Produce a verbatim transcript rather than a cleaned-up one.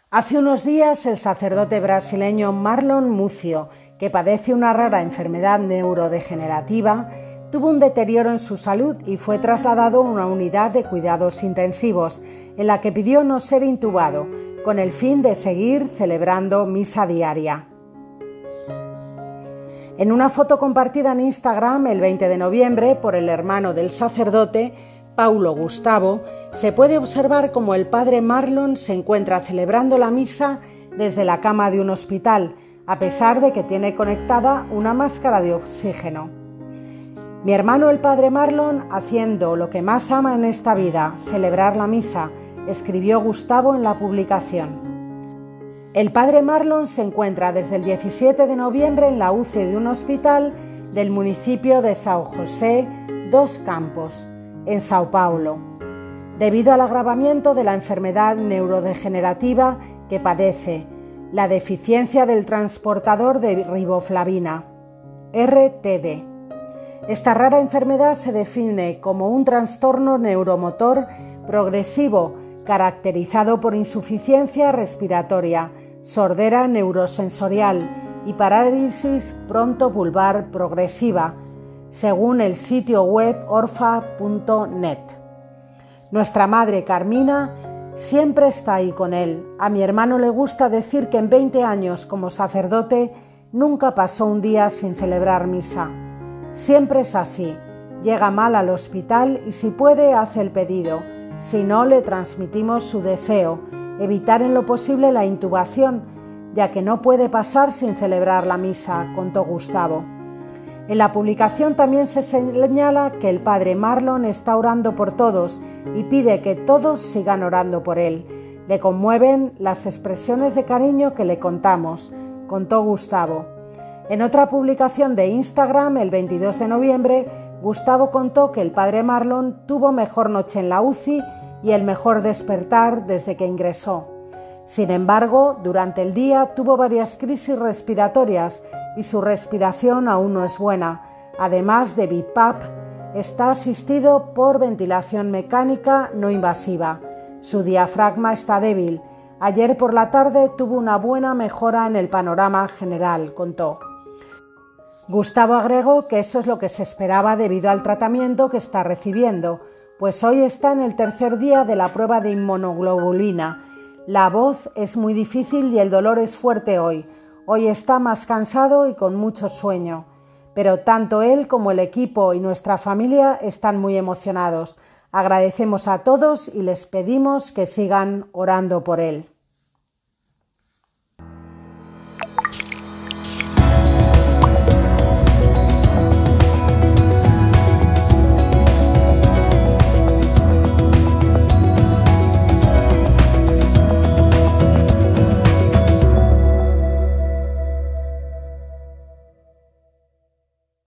Hace unos días el sacerdote brasileño Marlon Mucio, que padece una rara enfermedad neurodegenerativa, tuvo un deterioro en su salud y fue trasladado a una unidad de cuidados intensivos, en la que pidió no ser intubado, con el fin de seguir celebrando misa diaria. En una foto compartida en Instagram el veinte de noviembre por el hermano del sacerdote, Paulo Gustavo, se puede observar cómo el padre Marlon se encuentra celebrando la misa desde la cama de un hospital, a pesar de que tiene conectada una máscara de oxígeno. Mi hermano el padre Marlon haciendo lo que más ama en esta vida, celebrar la misa, escribió Gustavo en la publicación. El padre Marlon se encuentra desde el diecisiete de noviembre en la U C I de un hospital del municipio de São José dos Campos, en Sao Paulo, debido al agravamiento de la enfermedad neurodegenerativa que padece, la deficiencia del transportador de riboflavina, R T D. Esta rara enfermedad se define como un trastorno neuromotor progresivo caracterizado por insuficiencia respiratoria, sordera neurosensorial y parálisis frontovulvar progresiva, según el sitio web orfa punto net. Nuestra madre Carmina siempre está ahí con él. A mi hermano le gusta decir que en veinte años como sacerdote nunca pasó un día sin celebrar misa. Siempre es así. Llega mal al hospital y si puede hace el pedido. Si no, le transmitimos su deseo, evitar en lo posible la intubación, ya que no puede pasar sin celebrar la misa, contó Gustavo. En la publicación también se señala que el padre Marlon está orando por todos y pide que todos sigan orando por él. Le conmueven las expresiones de cariño que le contamos, contó Gustavo. En otra publicación de Instagram, el veintidós de noviembre, Gustavo contó que el padre Marlon tuvo mejor noche en la U C I y el mejor despertar desde que ingresó. Sin embargo, durante el día tuvo varias crisis respiratorias y su respiración aún no es buena. Además de B I P A P, está asistido por ventilación mecánica no invasiva. Su diafragma está débil. Ayer por la tarde tuvo una buena mejora en el panorama general, contó. Gustavo agregó que eso es lo que se esperaba debido al tratamiento que está recibiendo, pues hoy está en el tercer día de la prueba de inmunoglobulina. La voz es muy difícil y el dolor es fuerte hoy. Hoy está más cansado y con mucho sueño. Pero tanto él como el equipo y nuestra familia están muy emocionados. Agradecemos a todos y les pedimos que sigan orando por él.